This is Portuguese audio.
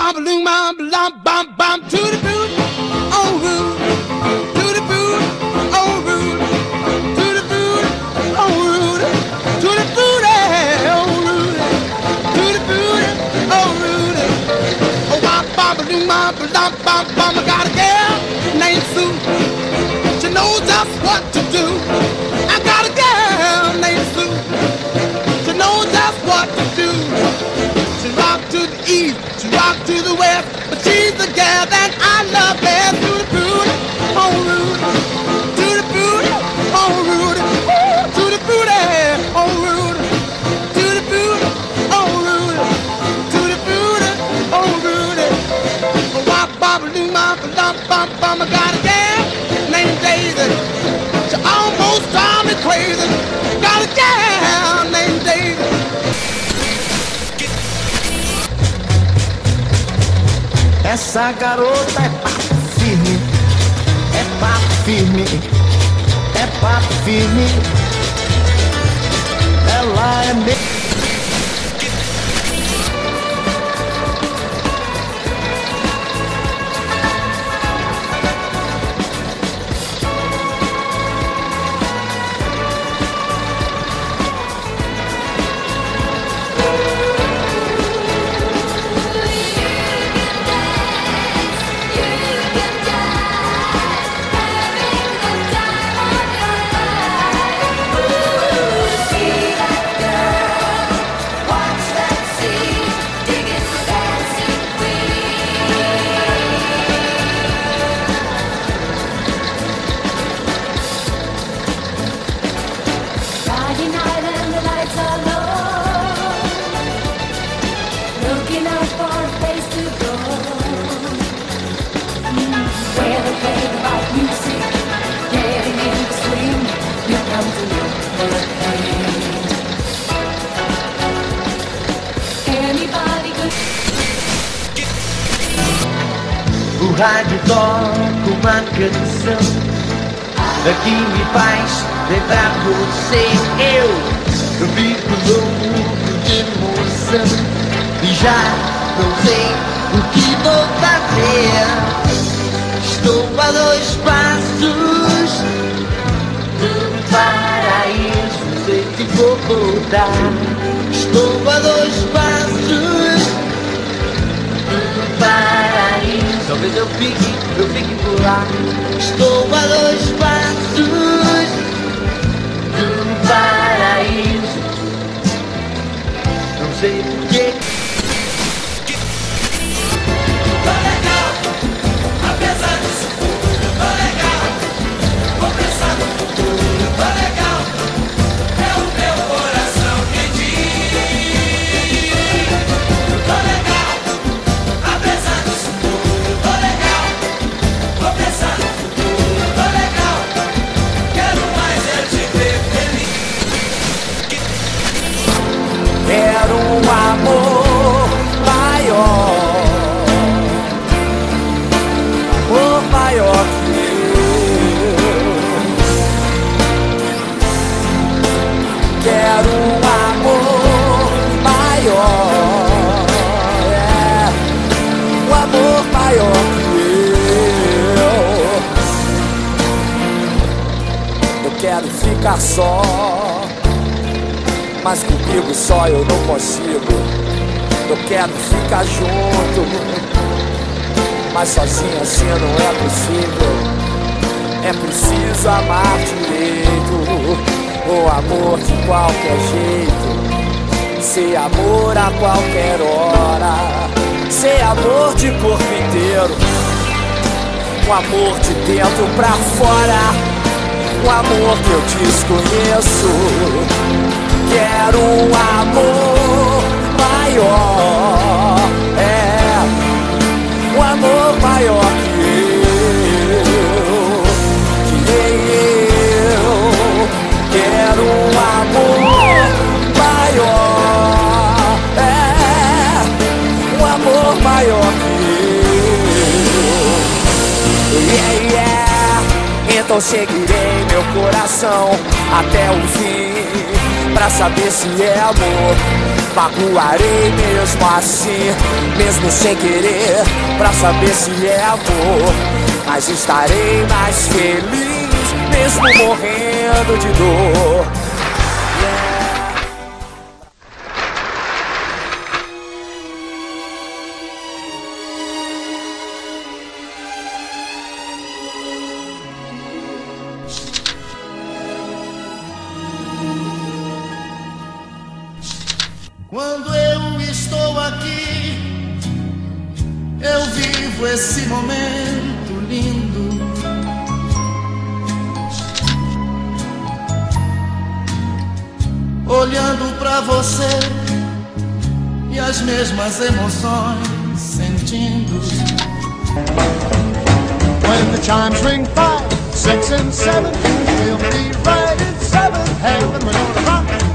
bam bam bam bam bam to the boot, oh Rudy, to the boot, oh Rudy, to the boot, oh Rudy, to the boot, oh Rudy, to the boot, oh Rudy. Oh bam bam bam bam bam bam. I got a girl named Sue. She knows just what to do. I got a girl named Sue. She knows just what to do. She rock to the east, she rock to the west, but she's the girl that I love best. To the booty, oh Rudy, to the booty, oh Rudy, to the booty, oh Rudy, to the booty, oh Rudy, to the booty, oh Rudy. Oh wop bop doo bop bop bop bop. I got a girl named Daisy. She almost drives me crazy. Got a girl named Daisy. Essa garota é papo firme, é papo firme, é papo firme. Ela é meio... O rádio toca uma canção que me faz lembrar você. Eu fico louco de emoção e já não sei o que vou fazer. Estou a 2 passos do paraíso, sei que vou voltar. Estou a 2 passos do paraíso. Talvez eu fique por lá. Estou a 2 passos do paraíso. Não sei porquê. Tô legal, apesar disso tudo. Tô legal, vou pensar no futuro. Tô legal, é o meu coração quem diz. Tô legal, apesar disso tudo. Tô legal, vou pensar no futuro. Tô legal, quero mais é te ver feliz. Quero um amor maior, amor maior que eu. Quero um amor maior, um amor maior que eu. Eu quero ficar só, mas comigo só eu não consigo. Eu quero ficar junto, mas sozinho assim não é possível. É preciso amar direito, o amor de qualquer jeito, ser amor a qualquer hora, ser amor de corpo inteiro, um amor de dentro pra fora, um amor que eu desconheço. Quero um amor maior, um amor maior que eu. Quero um amor maior, um amor maior que eu. Então seguirei meu coração até o fim, pra saber se é amor. magoarei mesmo assim, mesmo sem querer, pra saber se é amor. Mas estarei mais feliz, mesmo morrendo de dor. Quando eu estou aqui, eu vivo esse momento lindo. Olhando pra você e as mesmas emoções sentindo. When the chimes ring 5, 6 and 7, we'll be right in 7th heaven. We're gonna rock